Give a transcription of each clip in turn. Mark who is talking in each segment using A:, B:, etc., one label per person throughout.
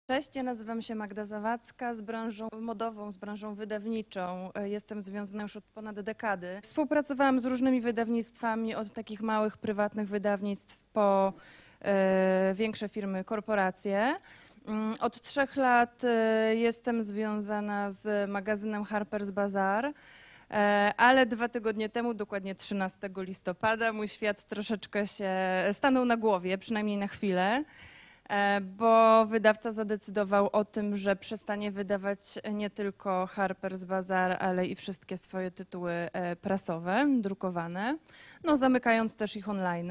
A: Cześć, ja nazywam się Magda Zawadzka, z branżą modową, z branżą wydawniczą. Jestem związana już od ponad dekady. Współpracowałam z różnymi wydawnictwami, od takich małych, prywatnych wydawnictw po większe firmy, korporacje. Od 3 lat jestem związana z magazynem Harper's Bazaar, ale 2 tygodnie temu, dokładnie 13 listopada, mój świat troszeczkę się stanął na głowie, przynajmniej na chwilę. Bo wydawca zadecydował o tym, że przestanie wydawać nie tylko Harper's Bazaar, ale i wszystkie swoje tytuły prasowe, drukowane, no zamykając też ich online.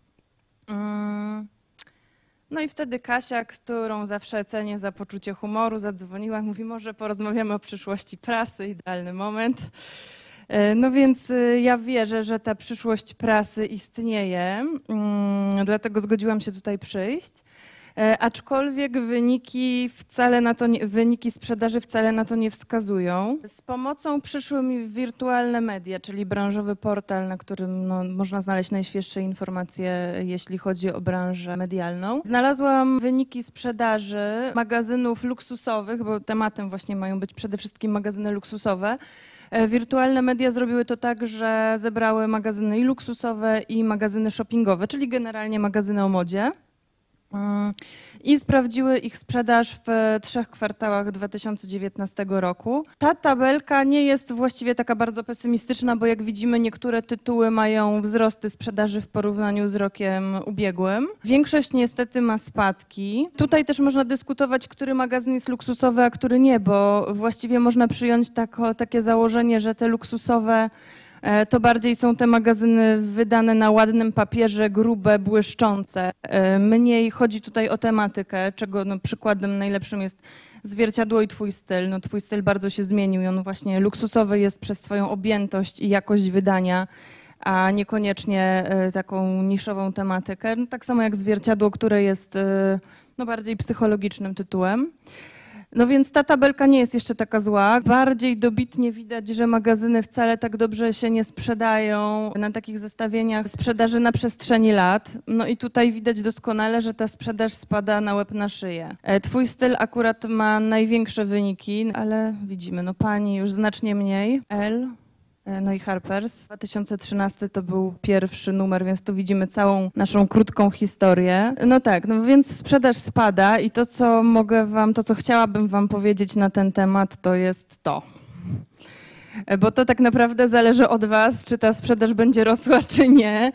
A: No i wtedy Kasia, którą zawsze cenię za poczucie humoru, zadzwoniła, mówi, może porozmawiamy o przyszłości prasy, idealny moment. No więc ja wierzę, że ta przyszłość prasy istnieje, dlatego zgodziłam się tutaj przyjść. Aczkolwiek wyniki sprzedaży wcale na to nie wskazują. Z pomocą przyszły mi wirtualne media, czyli branżowy portal, na którym można znaleźć najświeższe informacje, jeśli chodzi o branżę medialną. Znalazłam wyniki sprzedaży magazynów luksusowych, bo tematem właśnie mają być przede wszystkim magazyny luksusowe. Wirtualne media zrobiły to tak, że zebrały magazyny i luksusowe, i magazyny shoppingowe, czyli generalnie magazyny o modzie. I sprawdziły ich sprzedaż w 3 kwartałach 2019 roku. Ta tabelka nie jest właściwie taka bardzo pesymistyczna, bo jak widzimy, niektóre tytuły mają wzrosty sprzedaży w porównaniu z rokiem ubiegłym. Większość niestety ma spadki. Tutaj też można dyskutować, który magazyn jest luksusowy, a który nie, bo właściwie można przyjąć takie założenie, że te luksusowe to bardziej są te magazyny wydane na ładnym papierze, grube, błyszczące. Mniej chodzi tutaj o tematykę, czego przykładem najlepszym jest Zwierciadło i Twój styl. No, Twój styl bardzo się zmienił i on właśnie luksusowy jest przez swoją objętość i jakość wydania, a niekoniecznie taką niszową tematykę. No, tak samo jak Zwierciadło, które jest bardziej psychologicznym tytułem. No więc ta tabelka nie jest jeszcze taka zła. Bardziej dobitnie widać, że magazyny wcale tak dobrze się nie sprzedają na takich zestawieniach sprzedaży na przestrzeni lat. No i tutaj widać doskonale, że ta sprzedaż spada na łeb na szyję. Twój styl akurat ma największe wyniki, ale widzimy, no Pani już znacznie mniej. No i Harper's. 2013 to był pierwszy numer, więc tu widzimy całą naszą krótką historię. No tak, no więc sprzedaż spada i to, co chciałabym Wam powiedzieć na ten temat, to jest to. Bo to tak naprawdę zależy od Was, czy ta sprzedaż będzie rosła, czy nie.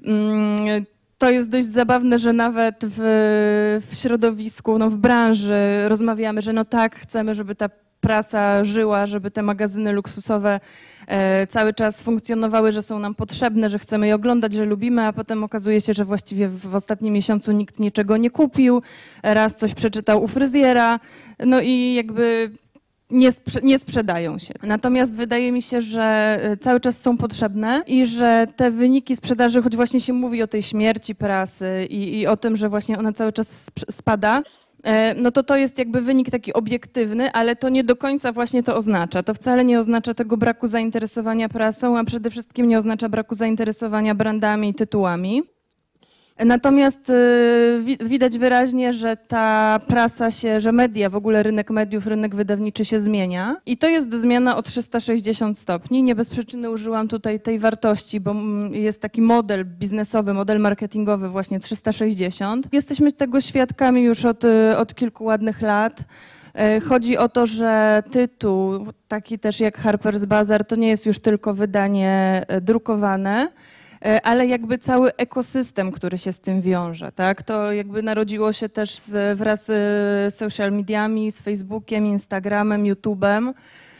A: To jest dość zabawne, że nawet w środowisku, w branży rozmawiamy, że no tak, chcemy, żeby ta prasa żyła, żeby te magazyny luksusowe cały czas funkcjonowały, że są nam potrzebne, że chcemy je oglądać, że lubimy, a potem okazuje się, że właściwie w ostatnim miesiącu nikt niczego nie kupił, raz coś przeczytał u fryzjera, no i jakby nie sprzedają się. Natomiast wydaje mi się, że cały czas są potrzebne i że te wyniki sprzedaży, choć właśnie się mówi o tej śmierci prasy i o tym, że właśnie ona cały czas spada, no to jest jakby wynik taki obiektywny, ale to nie do końca właśnie to oznacza. To wcale nie oznacza tego braku zainteresowania prasą, a przede wszystkim nie oznacza braku zainteresowania brandami i tytułami. Natomiast widać wyraźnie, że ta prasa że media, w ogóle rynek mediów, rynek wydawniczy się zmienia. I to jest zmiana o 360 stopni. Nie bez przyczyny użyłam tutaj tej wartości, bo jest taki model biznesowy, model marketingowy właśnie 360. Jesteśmy tego świadkami już od kilku ładnych lat. Chodzi o to, że tytuł, taki też jak Harper's Bazaar, to nie jest już tylko wydanie drukowane, ale jakby cały ekosystem, który się z tym wiąże, tak? To jakby narodziło się też wraz z social mediami, z Facebookiem, Instagramem, YouTube'em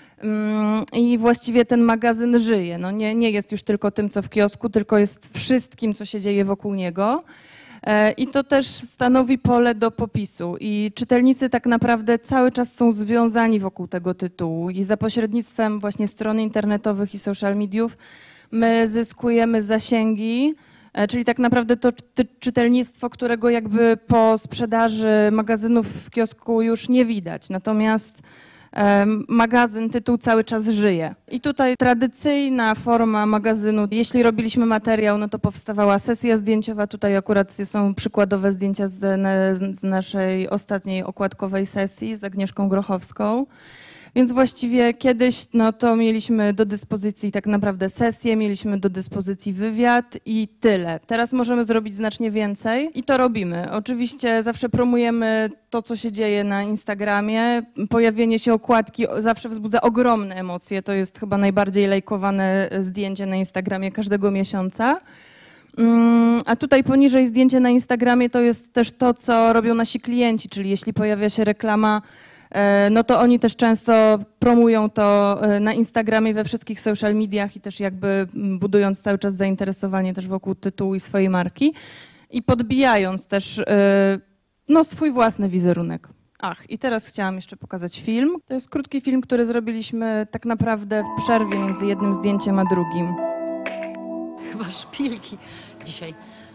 A: i właściwie ten magazyn żyje. No nie jest już tylko tym, co w kiosku, tylko jest wszystkim, co się dzieje wokół niego. I to też stanowi pole do popisu i czytelnicy tak naprawdę cały czas są związani wokół tego tytułu i za pośrednictwem właśnie stron internetowych i social mediów my zyskujemy zasięgi, czyli tak naprawdę to czytelnictwo, którego jakby po sprzedaży magazynów w kiosku już nie widać. Natomiast magazyn, tytuł cały czas żyje. I tutaj tradycyjna forma magazynu, jeśli robiliśmy materiał, no to powstawała sesja zdjęciowa, tutaj akurat są przykładowe zdjęcia z naszej ostatniej okładkowej sesji z Agnieszką Grochowską. Więc właściwie kiedyś no to mieliśmy do dyspozycji tak naprawdę sesję, mieliśmy do dyspozycji wywiad i tyle. Teraz możemy zrobić znacznie więcej i to robimy. Oczywiście zawsze promujemy to, co się dzieje na Instagramie. Pojawienie się okładki zawsze wzbudza ogromne emocje. To jest chyba najbardziej lajkowane zdjęcie na Instagramie każdego miesiąca. A tutaj poniżej zdjęcie na Instagramie to jest też to, co robią nasi klienci, czyli jeśli pojawia się reklama, no to oni też często promują to na Instagramie, we wszystkich social mediach i też jakby budując cały czas zainteresowanie też wokół tytułu i swojej marki i podbijając też no, swój własny wizerunek. Ach, i teraz chciałam jeszcze pokazać film. To jest krótki film, który zrobiliśmy tak naprawdę w przerwie między jednym zdjęciem a drugim.
B: Chyba szpilki dzisiaj.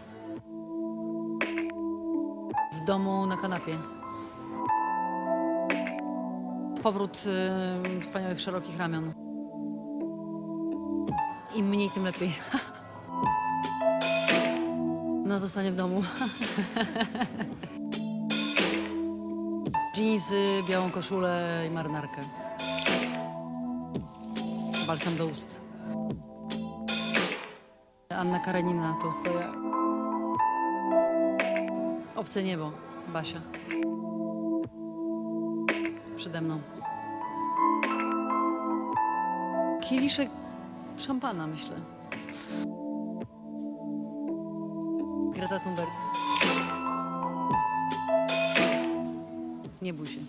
B: W domu na kanapie. Powrót wspaniałych, szerokich ramion. Im mniej, tym lepiej. No, zostanie w domu. Dżinsy, białą koszulę i marynarkę. Balsam do ust. Anna Karenina, Tołstoja. Obce niebo, Basia. Przede mną. Kieliszek szampana, myślę. Greta Thunberg. Nie bój się.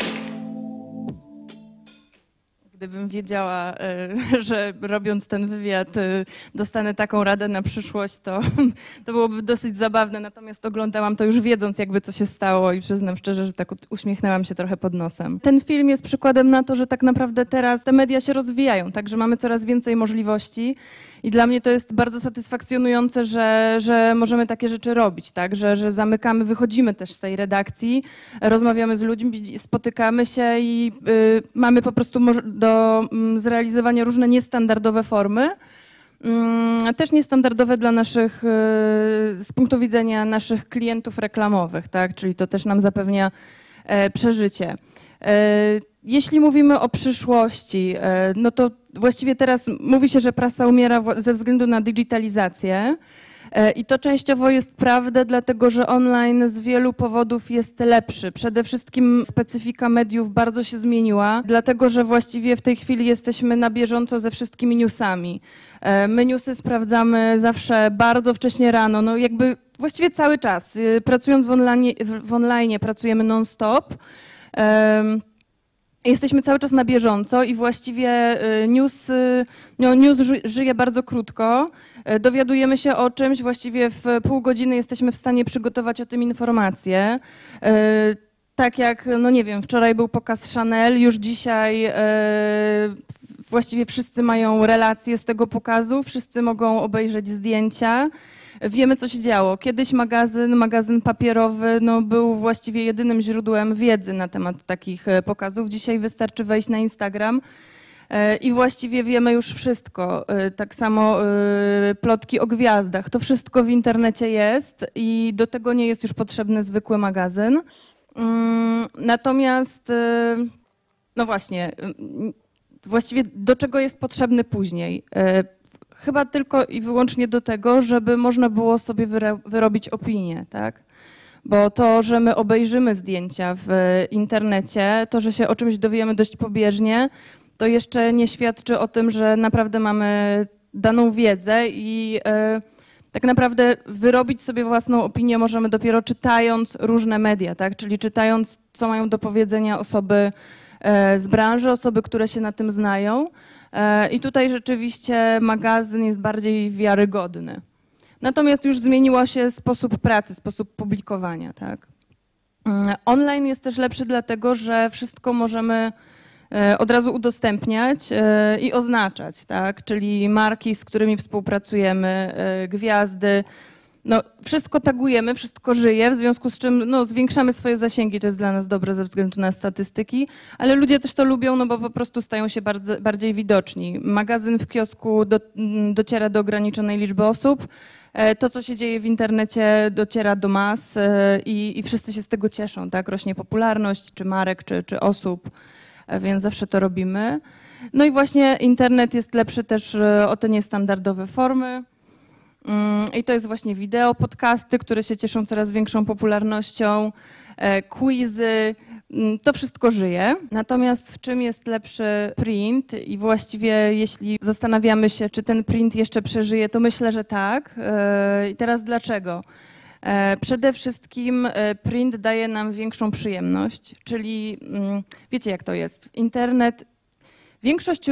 A: Gdybym wiedziała, że robiąc ten wywiad dostanę taką radę na przyszłość, to byłoby dosyć zabawne. Natomiast oglądałam to już wiedząc jakby co się stało i przyznam szczerze, że tak uśmiechnęłam się trochę pod nosem. Ten film jest przykładem na to, że tak naprawdę teraz te media się rozwijają, także mamy coraz więcej możliwości i dla mnie to jest bardzo satysfakcjonujące, że możemy takie rzeczy robić, tak? Że zamykamy, wychodzimy też z tej redakcji, rozmawiamy z ludźmi, spotykamy się i mamy po prostu do zrealizowania różne niestandardowe formy, też niestandardowe dla naszych, z punktu widzenia naszych klientów reklamowych, tak? Czyli to też nam zapewnia przeżycie. Jeśli mówimy o przyszłości, no to właściwie teraz mówi się, że prasa umiera ze względu na digitalizację. I to częściowo jest prawda, dlatego że online z wielu powodów jest lepszy. Przede wszystkim specyfika mediów bardzo się zmieniła, dlatego że właściwie w tej chwili jesteśmy na bieżąco ze wszystkimi newsami. My newsy sprawdzamy zawsze bardzo wcześnie rano, no jakby właściwie cały czas. Pracując w online pracujemy non-stop. Jesteśmy cały czas na bieżąco i właściwie news żyje bardzo krótko. Dowiadujemy się o czymś, właściwie w pół godziny jesteśmy w stanie przygotować o tym informacje. Tak jak, no nie wiem, wczoraj był pokaz Chanel, już dzisiaj właściwie wszyscy mają relacje z tego pokazu, wszyscy mogą obejrzeć zdjęcia. Wiemy, co się działo. Kiedyś magazyn papierowy no, był właściwie jedynym źródłem wiedzy na temat takich pokazów. Dzisiaj wystarczy wejść na Instagram i właściwie wiemy już wszystko. Tak samo plotki o gwiazdach. To wszystko w internecie jest i do tego nie jest już potrzebny zwykły magazyn. Natomiast, no właśnie, właściwie do czego jest potrzebny później? Chyba tylko i wyłącznie do tego, żeby można było sobie wyrobić opinię, tak? Bo to, że my obejrzymy zdjęcia w internecie, to, że się o czymś dowiemy dość pobieżnie, to jeszcze nie świadczy o tym, że naprawdę mamy daną wiedzę i tak naprawdę wyrobić sobie własną opinię możemy dopiero czytając różne media, tak? Czyli czytając, co mają do powiedzenia osoby z branży, osoby, które się na tym znają. I tutaj rzeczywiście magazyn jest bardziej wiarygodny. Natomiast już zmieniło się sposób pracy, sposób publikowania, tak? Online jest też lepszy dlatego, że wszystko możemy od razu udostępniać i oznaczać, tak? Czyli marki, z którymi współpracujemy, gwiazdy. no, wszystko tagujemy, wszystko żyje, w związku z czym no, zwiększamy swoje zasięgi, to jest dla nas dobre ze względu na statystyki, ale ludzie też to lubią, no bo po prostu stają się bardziej widoczni. Magazyn w kiosku dociera do ograniczonej liczby osób, to, co się dzieje w internecie, dociera do mas i wszyscy się z tego cieszą, tak? Rośnie popularność czy marek, czy osób, więc zawsze to robimy. No i właśnie internet jest lepszy też o te niestandardowe formy. I to jest właśnie wideo, podcasty, które się cieszą coraz większą popularnością, quizy, to wszystko żyje. Natomiast w czym jest lepszy print i właściwie jeśli zastanawiamy się, czy ten print jeszcze przeżyje, to myślę, że tak. I teraz dlaczego? Przede wszystkim print daje nam większą przyjemność, czyli wiecie jak to jest. Internet, większość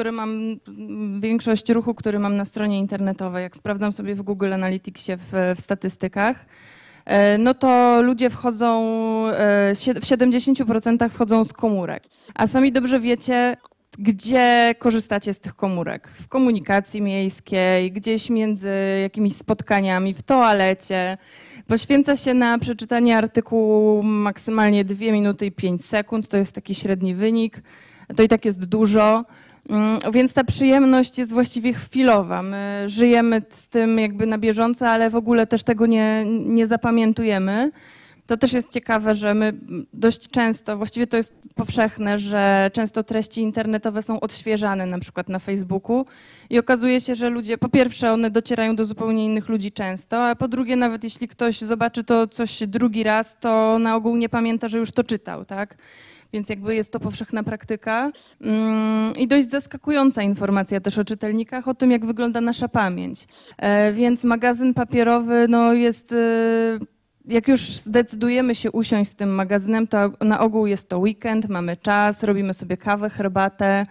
A: ruchu, który mam na stronie internetowej, jak sprawdzam sobie w Google Analyticsie w statystykach, no to ludzie wchodzą, w 70% wchodzą z komórek. A sami dobrze wiecie, gdzie korzystacie z tych komórek. W komunikacji miejskiej, gdzieś między jakimiś spotkaniami, w toalecie. Poświęca się na przeczytanie artykułu maksymalnie 2 minuty i 5 sekund, to jest taki średni wynik. To i tak jest dużo, więc ta przyjemność jest właściwie chwilowa. My żyjemy z tym jakby na bieżąco, ale w ogóle też tego nie zapamiętujemy. To też jest ciekawe, że my dość często, właściwie to jest powszechne, że często treści internetowe są odświeżane na przykład na Facebooku i okazuje się, że ludzie, po pierwsze one docierają do zupełnie innych ludzi często, a po drugie nawet jeśli ktoś zobaczy to coś drugi raz, to na ogół nie pamięta, że już to czytał, tak? Więc jakby jest to powszechna praktyka i dość zaskakująca informacja też o czytelnikach, o tym jak wygląda nasza pamięć. Więc magazyn papierowy no jest, jak już zdecydujemy się usiąść z tym magazynem, to na ogół jest to weekend, mamy czas, robimy sobie kawę, herbatę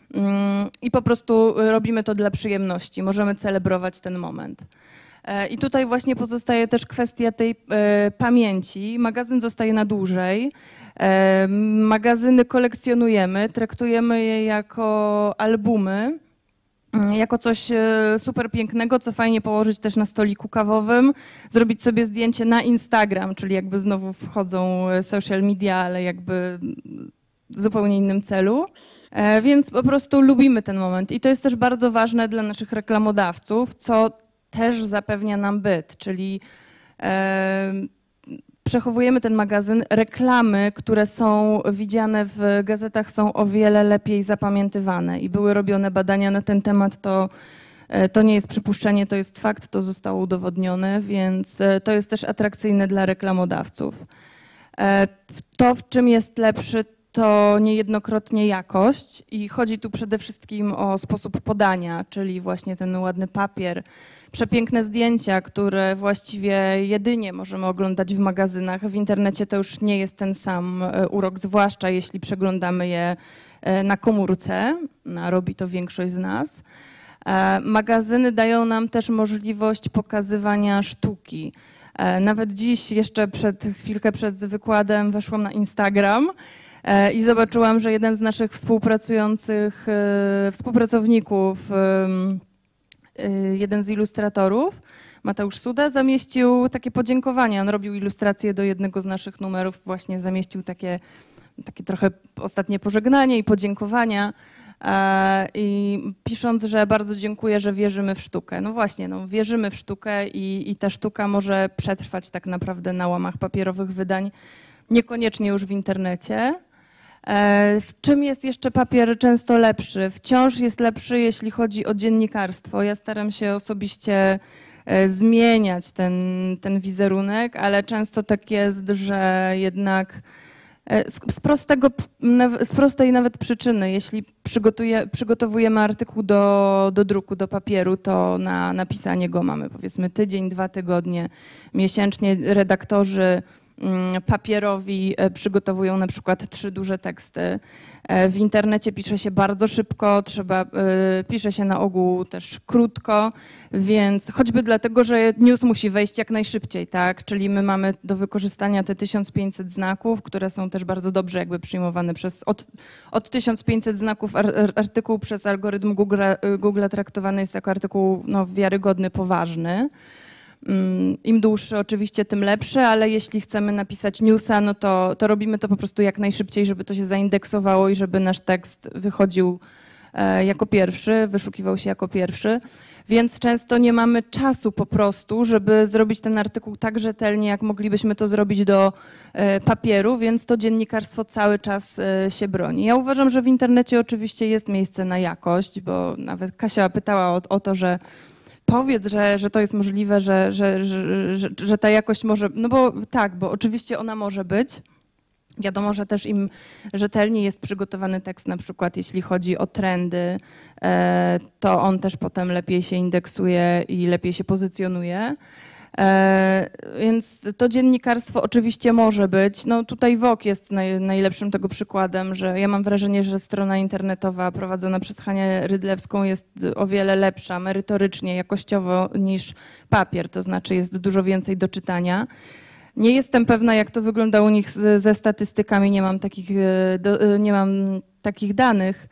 A: i po prostu robimy to dla przyjemności, możemy celebrować ten moment. I tutaj właśnie pozostaje też kwestia tej pamięci. Magazyn zostaje na dłużej. Magazyny kolekcjonujemy, traktujemy je jako albumy, jako coś super pięknego, co fajnie położyć też na stoliku kawowym, zrobić sobie zdjęcie na Instagram, czyli jakby znowu wchodzą social media, ale jakby w zupełnie innym celu. Więc po prostu lubimy ten moment i to jest też bardzo ważne dla naszych reklamodawców, co też zapewnia nam byt, czyli przechowujemy ten magazyn. Reklamy, które są widziane w gazetach, są o wiele lepiej zapamiętywane i były robione badania na ten temat. To nie jest przypuszczenie, to jest fakt, to zostało udowodnione, więc to jest też atrakcyjne dla reklamodawców. To, w czym jest lepszy, to niejednokrotnie jakość i chodzi tu przede wszystkim o sposób podania, czyli właśnie ten ładny papier, przepiękne zdjęcia, które właściwie jedynie możemy oglądać w magazynach. W internecie to już nie jest ten sam urok, zwłaszcza jeśli przeglądamy je na komórce, a robi to większość z nas. Magazyny dają nam też możliwość pokazywania sztuki. Nawet dziś, jeszcze chwilkę przed wykładem weszłam na Instagram i zobaczyłam, że jeden z naszych współpracowników, jeden z ilustratorów, Mateusz Suda, zamieścił takie podziękowania. On robił ilustrację do jednego z naszych numerów, właśnie zamieścił takie trochę ostatnie pożegnanie i podziękowania. I pisząc, że bardzo dziękuję, że wierzymy w sztukę. No właśnie, no, wierzymy w sztukę i ta sztuka może przetrwać tak naprawdę na łamach papierowych wydań, niekoniecznie już w internecie. W czym jest jeszcze papier często lepszy? Wciąż jest lepszy, jeśli chodzi o dziennikarstwo. Ja staram się osobiście zmieniać ten wizerunek, ale często tak jest, że jednak z prostej nawet przyczyny, jeśli przygotowujemy artykuł do druku, do papieru, to na napisanie go mamy powiedzmy tydzień, 2 tygodnie, miesięcznie. Redaktorzy papierowi przygotowują na przykład 3 duże teksty. W internecie pisze się bardzo szybko, pisze się na ogół też krótko, więc choćby dlatego, że news musi wejść jak najszybciej, tak? Czyli my mamy do wykorzystania te 1500 znaków, które są też bardzo dobrze jakby przyjmowane od 1500 znaków artykuł przez algorytm Google traktowany jest jako artykuł no, wiarygodny, poważny. Im dłuższy oczywiście, tym lepszy, ale jeśli chcemy napisać newsa, no to robimy to po prostu jak najszybciej, żeby to się zaindeksowało i żeby nasz tekst wychodził jako pierwszy, wyszukiwał się jako pierwszy. Więc często nie mamy czasu po prostu, żeby zrobić ten artykuł tak rzetelnie, jak moglibyśmy to zrobić do papieru, więc to dziennikarstwo cały czas się broni. Ja uważam, że w internecie oczywiście jest miejsce na jakość, bo nawet Kasia pytała o to, że powiedz, że to jest możliwe, że ta jakość może, no bo tak, bo oczywiście ona może być. Wiadomo, że też im rzetelniej jest przygotowany tekst, na przykład jeśli chodzi o trendy, to on też potem lepiej się indeksuje i lepiej się pozycjonuje. Więc to dziennikarstwo oczywiście może być. No tutaj WOK jest najlepszym tego przykładem, że ja mam wrażenie, że strona internetowa prowadzona przez Hanię Rydlewską jest o wiele lepsza merytorycznie, jakościowo niż papier, to znaczy jest dużo więcej do czytania. Nie jestem pewna, jak to wygląda u nich ze statystykami, nie mam takich danych,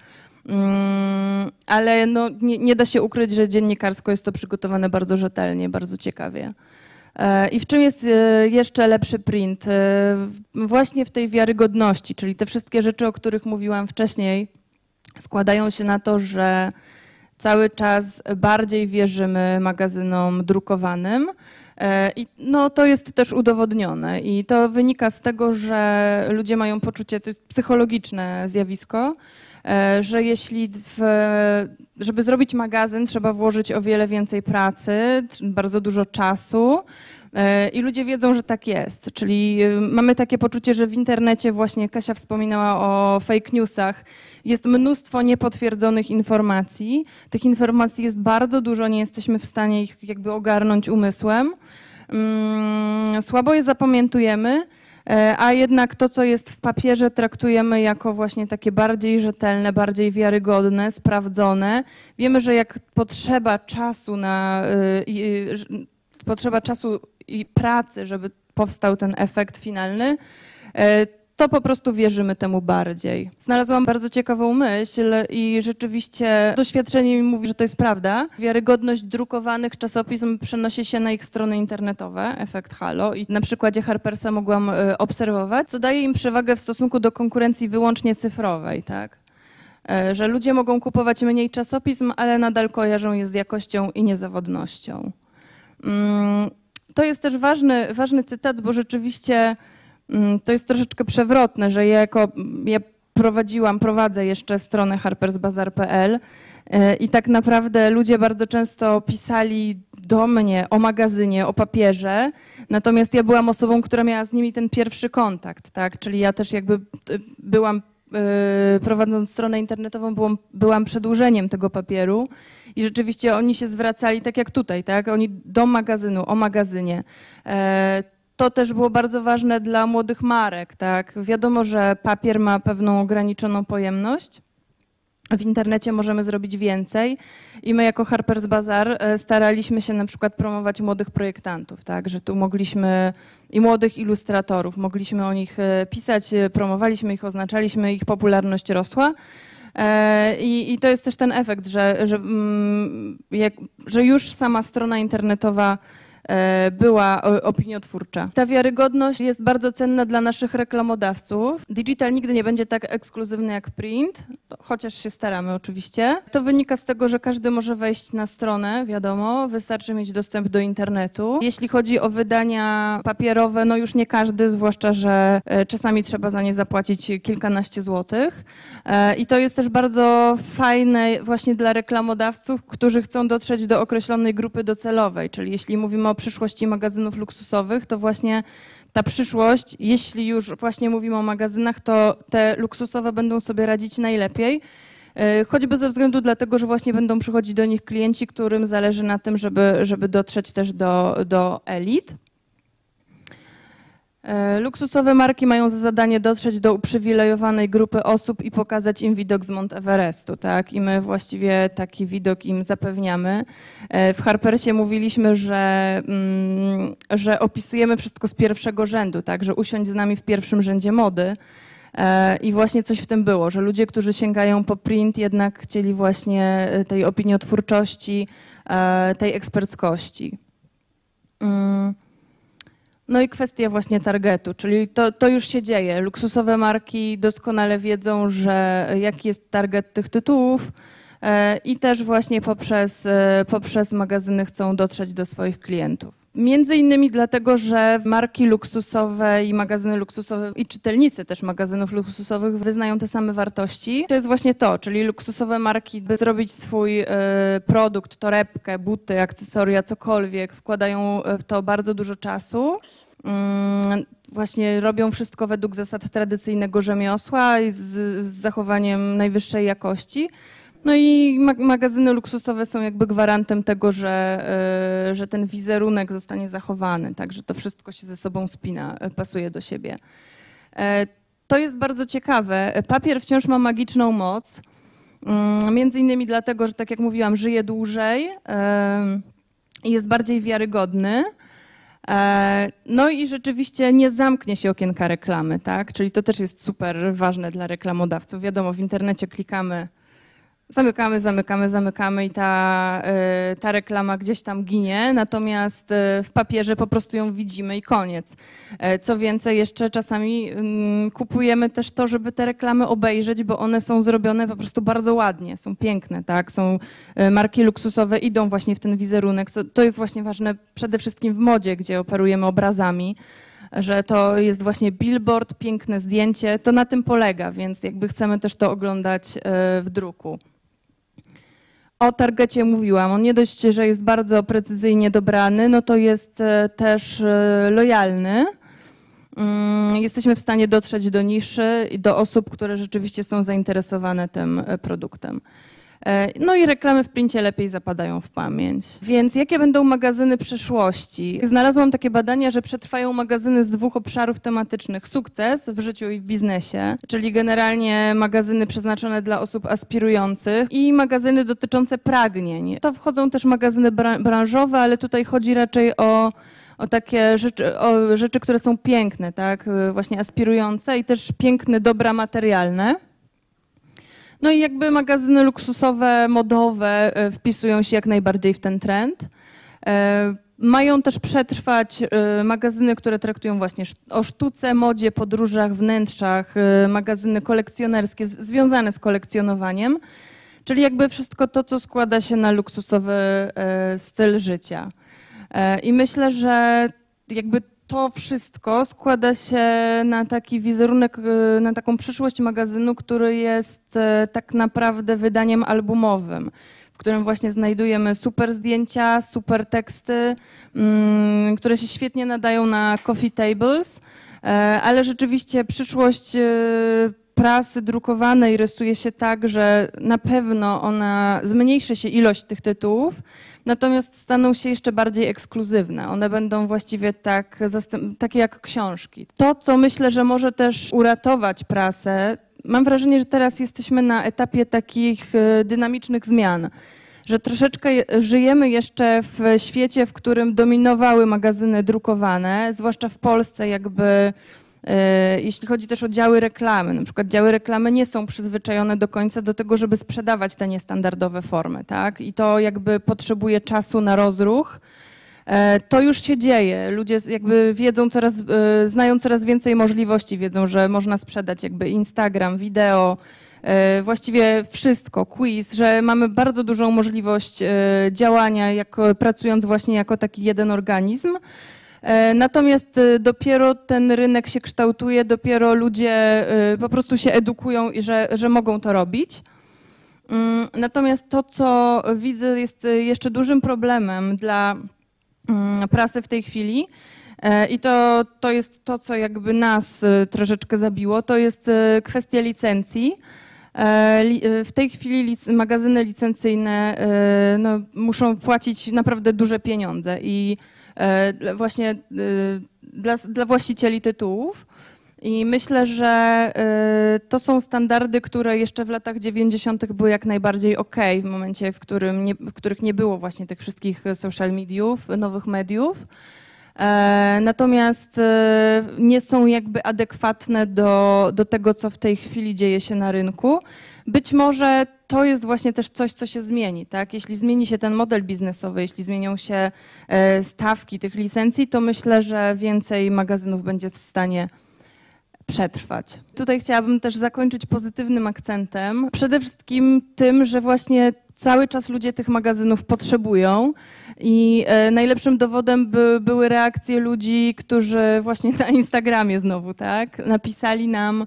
A: ale no nie da się ukryć, że dziennikarsko jest to przygotowane bardzo rzetelnie, bardzo ciekawie. I w czym jest jeszcze lepszy print? Właśnie w tej wiarygodności, czyli te wszystkie rzeczy, o których mówiłam wcześniej, składają się na to, że cały czas bardziej wierzymy magazynom drukowanym. I no, to jest też udowodnione i to wynika z tego, że ludzie mają poczucie, to jest psychologiczne zjawisko, że żeby zrobić magazyn, trzeba włożyć o wiele więcej pracy, bardzo dużo czasu i ludzie wiedzą, że tak jest. Czyli mamy takie poczucie, że w internecie, właśnie Kasia wspominała o fake newsach, jest mnóstwo niepotwierdzonych informacji. Tych informacji jest bardzo dużo, nie jesteśmy w stanie ich jakby ogarnąć umysłem. Słabo je zapamiętujemy, a jednak to, co jest w papierze, traktujemy jako właśnie takie bardziej rzetelne, bardziej wiarygodne, sprawdzone. Wiemy, że jak potrzeba czasu i pracy, żeby powstał ten efekt finalny, to po prostu wierzymy temu bardziej. Znalazłam bardzo ciekawą myśl i rzeczywiście doświadczenie mi mówi, że to jest prawda. Wiarygodność drukowanych czasopism przenosi się na ich strony internetowe, efekt halo. I na przykładzie Harpersa mogłam obserwować, co daje im przewagę w stosunku do konkurencji wyłącznie cyfrowej, tak? Że ludzie mogą kupować mniej czasopism, ale nadal kojarzą je z jakością i niezawodnością. To jest też ważny cytat, bo rzeczywiście to jest troszeczkę przewrotne, że ja prowadzę jeszcze stronę harpersbazaar.pl i tak naprawdę ludzie bardzo często pisali do mnie o magazynie, o papierze, natomiast ja byłam osobą, która miała z nimi ten pierwszy kontakt, tak? Czyli ja też jakby byłam, prowadząc stronę internetową, byłam przedłużeniem tego papieru i rzeczywiście oni się zwracali tak jak tutaj, tak? Oni do magazynu, o magazynie. To też było bardzo ważne dla młodych marek, tak? Wiadomo, że papier ma pewną ograniczoną pojemność. W internecie możemy zrobić więcej i my jako Harper's Bazaar staraliśmy się na przykład promować młodych projektantów, tak? Że tu mogliśmy i młodych ilustratorów, mogliśmy o nich pisać, promowaliśmy ich, oznaczaliśmy, ich popularność rosła. I to jest też ten efekt, że już sama strona internetowa była opiniotwórcza. Ta wiarygodność jest bardzo cenna dla naszych reklamodawców. Digital nigdy nie będzie tak ekskluzywny jak print, chociaż się staramy oczywiście. To wynika z tego, że każdy może wejść na stronę, wiadomo, wystarczy mieć dostęp do internetu. Jeśli chodzi o wydania papierowe, no już nie każdy, zwłaszcza, że czasami trzeba za nie zapłacić kilkanaście złotych. I to jest też bardzo fajne właśnie dla reklamodawców, którzy chcą dotrzeć do określonej grupy docelowej, czyli jeśli mówimy o przyszłości magazynów luksusowych, to właśnie ta przyszłość, jeśli już właśnie mówimy o magazynach, to te luksusowe będą sobie radzić najlepiej, choćby ze względu dlatego, że właśnie będą przychodzić do nich klienci, którym zależy na tym, żeby dotrzeć też do elit. Luksusowe marki mają za zadanie dotrzeć do uprzywilejowanej grupy osób i pokazać im widok z Mount Everestu, tak? I my właściwie taki widok im zapewniamy. W Harpersie mówiliśmy, że opisujemy wszystko z pierwszego rzędu, tak? Że usiądź z nami w pierwszym rzędzie mody. I właśnie coś w tym było, że ludzie, którzy sięgają po print, jednak chcieli właśnie tej opiniotwórczości, tej eksperckości. No i kwestia właśnie targetu, czyli to już się dzieje. Luksusowe marki doskonale wiedzą, że jaki jest target tych tytułów i też właśnie poprzez magazyny chcą dotrzeć do swoich klientów. Między innymi dlatego, że marki luksusowe i magazyny luksusowe i czytelnicy też magazynów luksusowych wyznają te same wartości. To jest właśnie to, czyli luksusowe marki, by zrobić swój produkt, torebkę, buty, akcesoria, cokolwiek, wkładają w to bardzo dużo czasu. Właśnie robią wszystko według zasad tradycyjnego rzemiosła i z zachowaniem najwyższej jakości. No i magazyny luksusowe są jakby gwarantem tego, że ten wizerunek zostanie zachowany, tak, że to wszystko się ze sobą spina, pasuje do siebie. To jest bardzo ciekawe. Papier wciąż ma magiczną moc, między innymi dlatego, że tak jak mówiłam, żyje dłużej i jest bardziej wiarygodny. No i rzeczywiście nie zamknie się okienka reklamy, tak? Czyli to też jest super ważne dla reklamodawców. Wiadomo, w internecie klikamy, zamykamy i ta reklama gdzieś tam ginie, natomiast w papierze po prostu ją widzimy i koniec. Co więcej, jeszcze czasami kupujemy też to, żeby te reklamy obejrzeć, bo one są zrobione po prostu bardzo ładnie, są piękne, tak? Są marki luksusowe, idą właśnie w ten wizerunek. To jest właśnie ważne przede wszystkim w modzie, gdzie operujemy obrazami, że to jest właśnie billboard, piękne zdjęcie, to na tym polega, więc jakby chcemy też to oglądać w druku. O targecie mówiłam, on nie dość, że jest bardzo precyzyjnie dobrany, no to jest też lojalny. Jesteśmy w stanie dotrzeć do niszy i do osób, które rzeczywiście są zainteresowane tym produktem. No i reklamy w princie lepiej zapadają w pamięć. Więc jakie będą magazyny przyszłości? Znalazłam takie badania, że przetrwają magazyny z 2 obszarów tematycznych. Sukces w życiu i w biznesie, czyli generalnie magazyny przeznaczone dla osób aspirujących i magazyny dotyczące pragnień. To wchodzą też magazyny branżowe, ale tutaj chodzi raczej o takie rzeczy, które są piękne, tak? Właśnie aspirujące i też piękne dobra materialne. No i jakby magazyny luksusowe, modowe wpisują się jak najbardziej w ten trend. Mają też przetrwać magazyny, które traktują właśnie o sztuce, modzie, podróżach, wnętrzach, magazyny kolekcjonerskie związane z kolekcjonowaniem, czyli jakby wszystko to, co składa się na luksusowy styl życia. I myślę, że jakby to wszystko składa się na taki wizerunek, na taką przyszłość magazynu, który jest tak naprawdę wydaniem albumowym, w którym właśnie znajdujemy super zdjęcia, super teksty, które się świetnie nadają na coffee tables, ale rzeczywiście przyszłość prasy drukowanej rysuje się tak, że na pewno zmniejszy się ilość tych tytułów, natomiast staną się jeszcze bardziej ekskluzywne. One będą właściwie takie jak książki. To, co myślę, że może też uratować prasę, mam wrażenie, że teraz jesteśmy na etapie takich dynamicznych zmian, że troszeczkę żyjemy jeszcze w świecie, w którym dominowały magazyny drukowane, zwłaszcza w Polsce jakby. Jeśli chodzi też o działy reklamy, na przykład działy reklamy nie są przyzwyczajone do końca do tego, żeby sprzedawać te niestandardowe formy, tak? I to jakby potrzebuje czasu na rozruch. To już się dzieje. Ludzie jakby znają coraz więcej możliwości, wiedzą, że można sprzedać jakby Instagram, wideo, właściwie wszystko, quiz, że mamy bardzo dużą możliwość działania, pracując właśnie jako taki jeden organizm. Natomiast dopiero ten rynek się kształtuje, dopiero ludzie po prostu się edukują i że mogą to robić. Natomiast to, co widzę, jest jeszcze dużym problemem dla prasy w tej chwili i to jest to, co jakby nas troszeczkę zabiło, to jest kwestia licencji. W tej chwili magazyny licencyjne no, muszą płacić naprawdę duże pieniądze i właśnie dla właścicieli tytułów. I myślę, że to są standardy, które jeszcze w latach 90. były jak najbardziej okej, w momencie, w których nie było właśnie tych wszystkich social mediów, nowych mediów. Natomiast nie są jakby adekwatne do tego, co w tej chwili dzieje się na rynku. Być może to jest właśnie też coś, co się zmieni, tak? Jeśli zmieni się ten model biznesowy, jeśli zmienią się stawki tych licencji, to myślę, że więcej magazynów będzie w stanie przetrwać. Tutaj chciałabym też zakończyć pozytywnym akcentem. Przede wszystkim tym, że właśnie cały czas ludzie tych magazynów potrzebują i najlepszym dowodem były reakcje ludzi, którzy właśnie na Instagramie znowu, tak, napisali nam,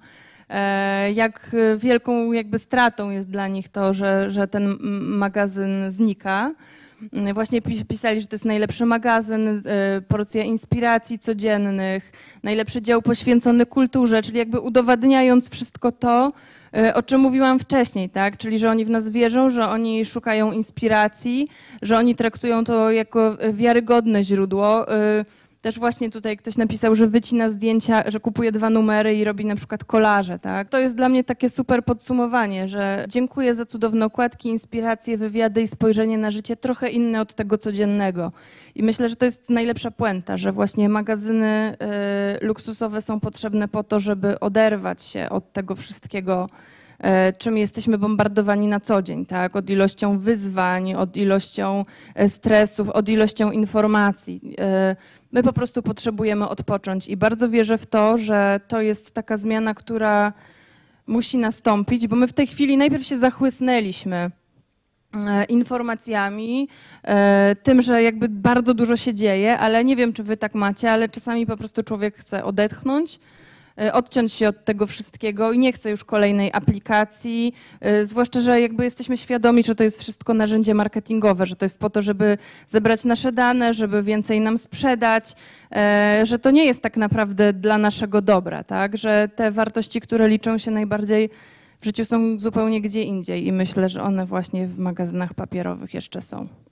A: jak wielką jakby stratą jest dla nich to, że ten magazyn znika. Właśnie pisali, że to jest najlepszy magazyn, porcja inspiracji codziennych, najlepszy dział poświęcony kulturze, czyli jakby udowadniając wszystko to, o czym mówiłam wcześniej, tak? Czyli że oni w nas wierzą, że oni szukają inspiracji, że oni traktują to jako wiarygodne źródło. Też właśnie tutaj ktoś napisał, że wycina zdjęcia, że kupuje 2 numery i robi na przykład kolaże, tak? To jest dla mnie takie super podsumowanie, że dziękuję za cudowne okładki, inspiracje, wywiady i spojrzenie na życie trochę inne od tego codziennego. I myślę, że to jest najlepsza puenta, że właśnie magazyny luksusowe są potrzebne po to, żeby oderwać się od tego wszystkiego, czym jesteśmy bombardowani na co dzień, tak? Od ilością wyzwań, od ilością stresów, od ilością informacji. My po prostu potrzebujemy odpocząć i bardzo wierzę w to, że to jest taka zmiana, która musi nastąpić, bo my w tej chwili najpierw się zachłysnęliśmy informacjami, tym, że jakby bardzo dużo się dzieje, ale nie wiem, czy wy tak macie, ale czasami po prostu człowiek chce odetchnąć, odciąć się od tego wszystkiego i nie chce już kolejnej aplikacji, zwłaszcza, że jakby jesteśmy świadomi, że to jest wszystko narzędzie marketingowe, że to jest po to, żeby zebrać nasze dane, żeby więcej nam sprzedać, że to nie jest tak naprawdę dla naszego dobra, tak? Że te wartości, które liczą się najbardziej w życiu, są zupełnie gdzie indziej i myślę, że one właśnie w magazynach papierowych jeszcze są.